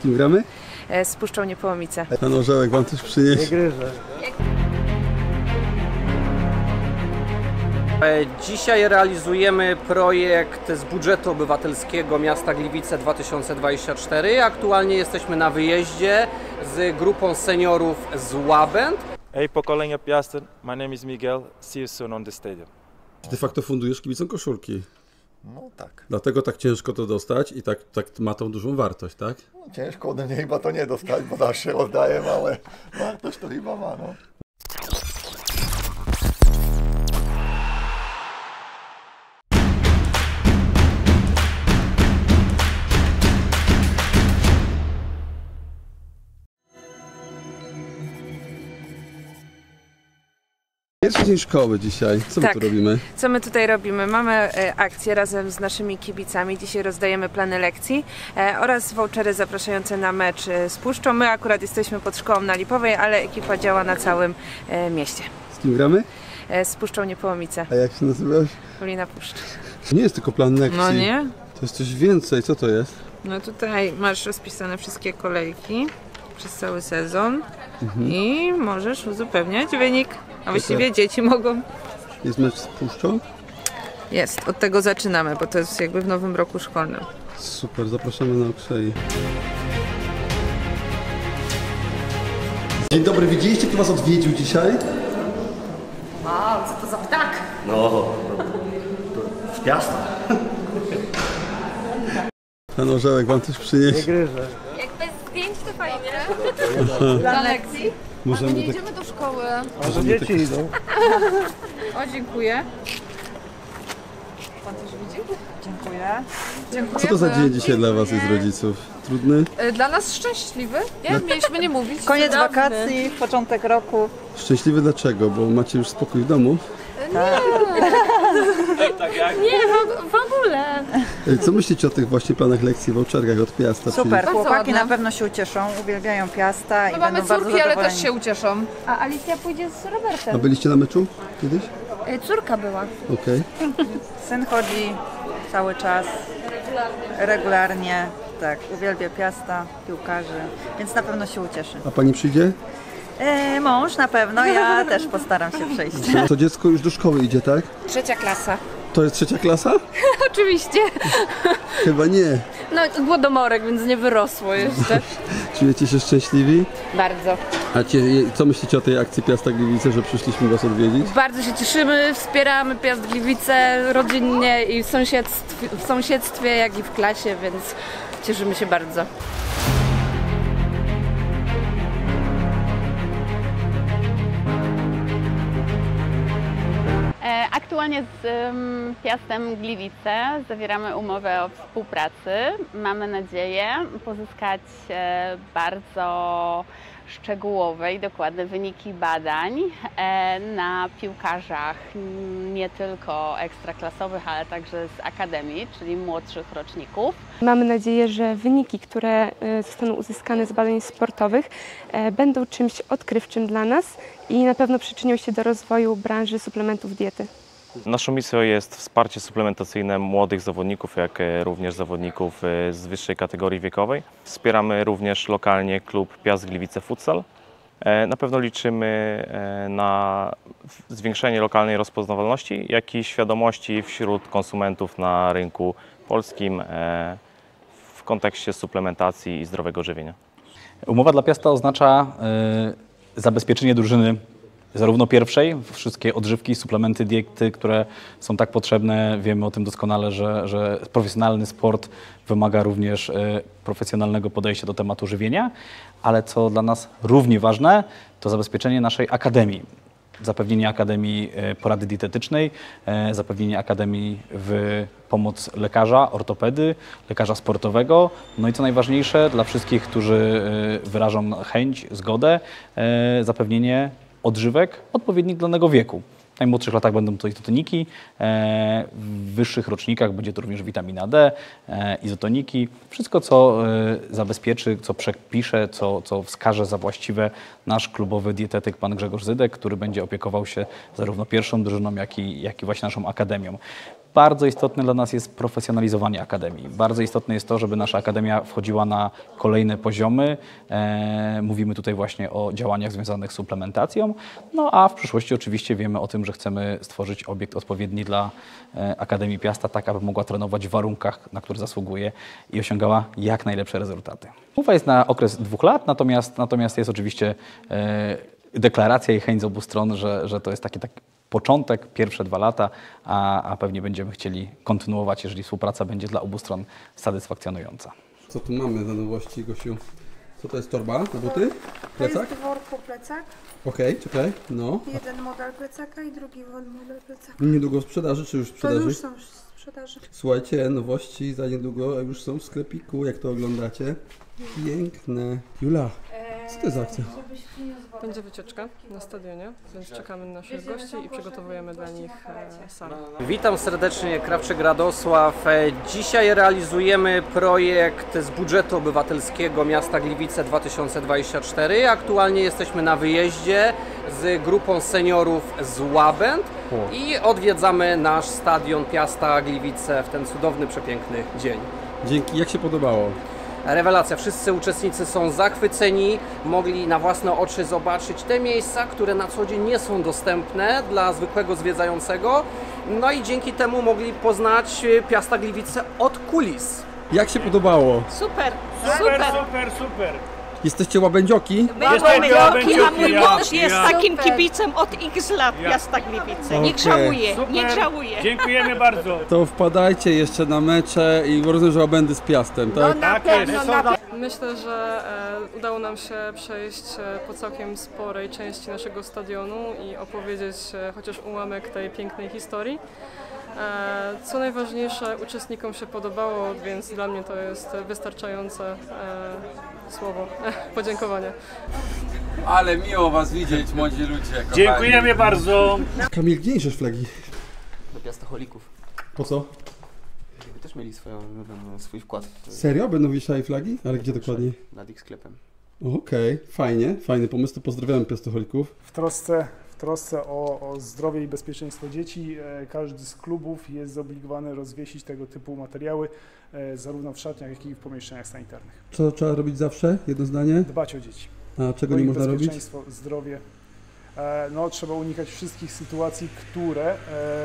kim gramy? Z Puszczą Niepołomice. Pan Orzełek wam coś przyniesie? Nie gryzę. Dzisiaj realizujemy projekt z budżetu obywatelskiego miasta Gliwice 2024. Aktualnie jesteśmy na wyjeździe z grupą seniorów z Łabęd. Hey pokolenie Piasty, my name is Miguel. See you soon on the stadium. De facto fundujesz kibicom koszulki. No tak. Dlatego tak ciężko to dostać i tak ma tą dużą wartość, tak? No, ciężko ode mnie chyba to nie dostać, bo zawsze się oddaję, ale wartość to chyba ma, no. Pierwszy dzień szkoły dzisiaj. Co my tu robimy? Co my tutaj robimy? Mamy akcję razem z naszymi kibicami. Dzisiaj rozdajemy plany lekcji oraz vouchery zapraszające na mecz z Puszczą. My akurat jesteśmy pod szkołą na Lipowej, ale ekipa działa na całym mieście. Z kim gramy? Z Puszczą Niepołomice. A jak się nazywasz? Paulina Puszcz. Nie jest tylko plan lekcji. No nie? To jest coś więcej. Co to jest? No tutaj masz rozpisane wszystkie kolejki przez cały sezon i możesz uzupełniać wynik. A właściwie dzieci mogą. Jest mecz z Puszczą? Jest, od tego zaczynamy, bo to jest jakby w nowym roku szkolnym. Super, zapraszamy na okrzei. Dzień dobry, widzieliście, kto was odwiedził dzisiaj? Wow, co to za ptak? No, z Piasta. Pan Orzełek wam coś przyniesie? Nie gryzę. Jak bez zdjęć to fajnie. Dla lekcji? Możemy Nie tak... idziemy do szkoły. Może dzieci idą. O, dziękuję. Pan też widzi? Dziękuję. Co to za dzień dzisiaj dla was jest, rodziców? Trudny? Dla nas szczęśliwy. Nie? Mieliśmy nie mówić. Koniec Cudowny. wakacji, początek roku. Szczęśliwy dlaczego? Bo macie już spokój w domu? Nie, w ogóle. Co myślicie o tych właśnie planach lekcji, voucherkach od Piasta? Super, chłopaki ładne. na pewno się ucieszą, uwielbiają Piasta i No będą mamy bardzo córki, ale zadowoleni. też się ucieszą. A Alicja pójdzie z A Robertem. byliście na meczu kiedyś? Córka była. Okej. Syn chodzi cały czas, regularnie, tak, uwielbia Piasta, piłkarzy, więc na pewno się ucieszy. A pani przyjdzie? Mąż na pewno, ja też postaram się przyjść. To dziecko już do szkoły idzie, tak? 3. klasa. To jest 3. klasa? Oczywiście. Chyba nie. No, głodomorek, więc nie wyrosło jeszcze. Czujecie się szczęśliwi? Bardzo. A co myślicie o tej akcji Piasta Gliwice, że przyszliśmy was odwiedzić? Bardzo się cieszymy, wspieramy Piast Gliwice rodzinnie i w sąsiedztwie, jak i w klasie, więc cieszymy się bardzo. Aktualnie z Piastem Gliwice zawieramy umowę o współpracy. Mamy nadzieję pozyskać bardzo szczegółowe i dokładne wyniki badań na piłkarzach nie tylko ekstraklasowych, ale także z akademii, czyli młodszych roczników. Mamy nadzieję, że wyniki, które zostaną uzyskane z badań sportowych, będą czymś odkrywczym dla nas i na pewno przyczynią się do rozwoju branży suplementów diety. Naszą misją jest wsparcie suplementacyjne młodych zawodników, jak również zawodników z wyższej kategorii wiekowej. Wspieramy również lokalnie klub Piast Gliwice Futsal. Na pewno liczymy na zwiększenie lokalnej rozpoznawalności, jak i świadomości wśród konsumentów na rynku polskim w kontekście suplementacji i zdrowego żywienia. Umowa dla Piasta oznacza zabezpieczenie drużyny zarówno pierwszej, wszystkie odżywki, suplementy, diety, które są tak potrzebne. Wiemy o tym doskonale, że profesjonalny sport wymaga również profesjonalnego podejścia do tematu żywienia, ale co dla nas równie ważne, to zabezpieczenie naszej akademii. Zapewnienie akademii porady dietetycznej, zapewnienie akademii w pomoc lekarza, ortopedy, lekarza sportowego. No i co najważniejsze dla wszystkich, którzy wyrażą chęć, zgodę, zapewnienie odżywek odpowiednich dla danego wieku. W najmłodszych latach będą to izotoniki, w wyższych rocznikach będzie to również witamina D, izotoniki. Wszystko, co zabezpieczy, co przepisze, co wskaże za właściwe nasz klubowy dietetyk, pan Grzegorz Zydek, który będzie opiekował się zarówno pierwszą drużyną, jak i właśnie naszą akademią. Bardzo istotne dla nas jest profesjonalizowanie Akademii. Bardzo istotne jest to, żeby nasza Akademia wchodziła na kolejne poziomy. Mówimy tutaj właśnie o działaniach związanych z suplementacją. No a w przyszłości oczywiście wiemy o tym, że chcemy stworzyć obiekt odpowiedni dla Akademii Piasta, tak aby mogła trenować w warunkach, na które zasługuje i osiągała jak najlepsze rezultaty. Umowa jest na okres 2 lat, natomiast jest oczywiście deklaracja i chęć z obu stron, że to jest taki początek, pierwsze 2 lata, a pewnie będziemy chcieli kontynuować, jeżeli współpraca będzie dla obu stron satysfakcjonująca. Co tu mamy za nowości, Gosiu? Co to jest, torba na buty? Plecak? To jest dworku plecak. Okej, czekaj, no. Jeden model plecaka i drugi model plecaka. Niedługo w sprzedaży, czy już w To sprzedaży? już są w sprzedaży. Słuchajcie, nowości za niedługo już są w sklepiku, jak to oglądacie. Piękne. Jula, co to jest za akcja? Będzie wycieczka na stadionie, więc czekamy na naszych gości i przygotowujemy dla nich salę. Witam serdecznie, Krawczyk Radosław. Dzisiaj realizujemy projekt z budżetu obywatelskiego miasta Gliwice 2024. Aktualnie jesteśmy na wyjeździe z grupą seniorów z Łabęd i odwiedzamy nasz stadion Piasta Gliwice w ten cudowny, przepiękny dzień. Dzięki, jak się podobało? Rewelacja, wszyscy uczestnicy są zachwyceni, mogli na własne oczy zobaczyć te miejsca, które na co dzień nie są dostępne dla zwykłego zwiedzającego, no i dzięki temu mogli poznać Piasta Gliwice od kulis. Jak się podobało? Super. Jesteście łabędzioki? My łabędzioki, a mój mąż jest takim kibicem od X lat Piasta Gliwice. Niech żałuje, niech żałuje. Dziękujemy bardzo. To wpadajcie jeszcze na mecze i rozumiem, że łabędy z Piastem, tak? No na pewno, Myślę, że udało nam się przejść po całkiem sporej części naszego stadionu i opowiedzieć chociaż ułamek tej pięknej historii. Co najważniejsze, uczestnikom się podobało, więc dla mnie to jest wystarczające słowo podziękowania. Ale miło Was widzieć, młodzi ludzie. Kochani. Dziękujemy bardzo. Kamil, gdzie niesiesz flagi? Do Piastocholików. Po co? Żeby też mieli swój wkład. Serio? Będą wieszali flagi? Ale gdzie dokładnie? Nad ich sklepem. Okej, fajny pomysł, to pozdrawiam Piastocholików. W trosce o zdrowie i bezpieczeństwo dzieci każdy z klubów jest zobligowany rozwiesić tego typu materiały zarówno w szatniach, jak i w pomieszczeniach sanitarnych. Co trzeba robić zawsze? Jedno zdanie? Dbać o dzieci. A czego nie można robić? Bezpieczeństwo, zdrowie. No, trzeba unikać wszystkich sytuacji, które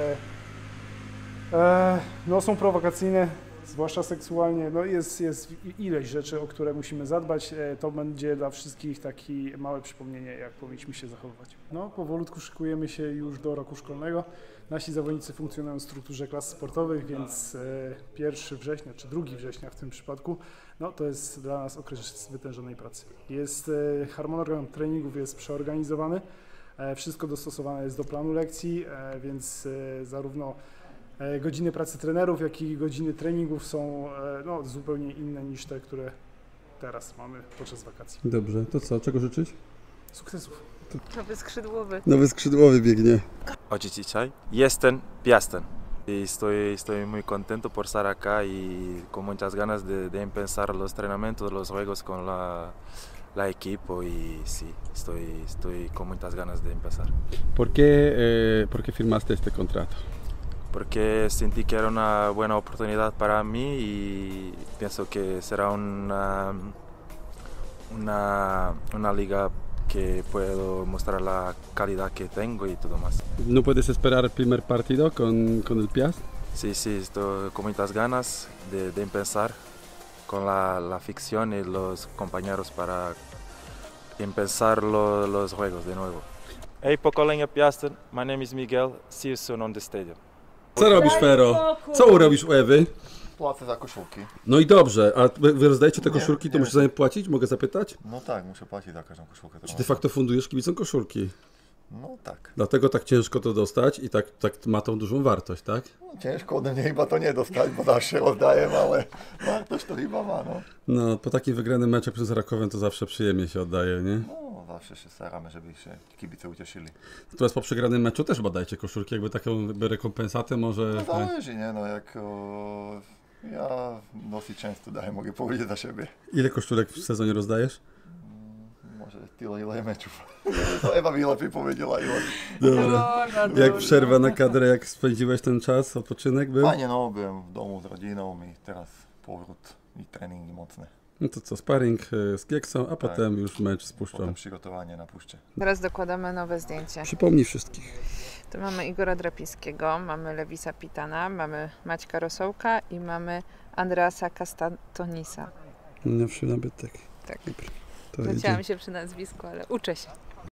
no, są prowokacyjne, zwłaszcza seksualnie. No, jest ileś rzeczy, o które musimy zadbać. To będzie dla wszystkich takie małe przypomnienie, jak powinniśmy się zachowywać. No, powolutku szykujemy się już do roku szkolnego. Nasi zawodnicy funkcjonują w strukturze klas sportowych, więc 1 września czy 2 września w tym przypadku, no, to jest dla nas okres wytężonej pracy. Harmonogram treningów jest przeorganizowany, wszystko dostosowane jest do planu lekcji, więc zarówno godziny pracy trenerów, jak i godziny treningów są no, zupełnie inne niż te, które teraz mamy podczas wakacji. Dobrze, to co? Czego życzyć? Sukcesów. Nowy skrzydłowy. Nowy skrzydłowy biegnie. Hoy dzisiaj jestem Piastem y estoy muy contento por estar acá y con muchas ganas de empezar los entrenamientos, los juegos con la equipo y sí, estoy con muchas ganas de empezar. ¿Por qué firmaste este contrato? Porque sentí que era una buena oportunidad para mí y pienso que será una liga que puedo mostrar la calidad que tengo y todo más. ¿No puedes esperar el primer partido con el Piast? Sí, estoy con muchas ganas de empezar con la afición y los compañeros para empezar los juegos de nuevo. Hey, pokolenia Piastem, my name is Miguel, see you soon on the stadium. Co robisz, Fero? Co robisz u Ewy? Płacę za koszulki. No i dobrze, a wy rozdajecie te koszulki, to musisz za nie płacić? Mogę zapytać? No tak, muszę płacić za każdą koszulkę. Czy de facto fundujesz kibicom koszulki? No tak. Dlatego tak ciężko to dostać i tak ma tą dużą wartość, tak? No, ciężko ode mnie chyba to nie dostać, bo zawsze oddaję, ale wartość to chyba ma, no. No, po takim wygranym meczach przez Rakowem to zawsze przyjemnie się oddaje, nie? No, zawsze się staramy, żeby się kibice ucieszyli. Natomiast po przegranym meczu też badajcie koszulki, jakby taką rekompensatę może... No zależy, nie? No jak... Ja dosyć często daję, mogę powiedzieć za siebie. Ile koszulek w sezonie rozdajesz? No Bože, ile meczów. To Ewa mi lepiej powiedziała. Dobra. Jak przerwa na kadrę, jak spędziłeś ten czas, odpoczynek był? Fajnie, no, byłem w domu z rodziną i teraz powrót i treningi mocne. No to co, sparring z Gieksą, a potem już mecz z Puszczą. Potem przygotowanie na Puszczę. Teraz dokładamy nowe zdjęcie. Przypomnij wszystkich. Tu mamy Igora Drapińskiego, mamy Lewisa Pitana, mamy Maćka Rosołka i mamy Andreasa Kastantonisa. Najnowszy nabytek. Tak. To Zacięłam się przy nazwisku, ale uczę się.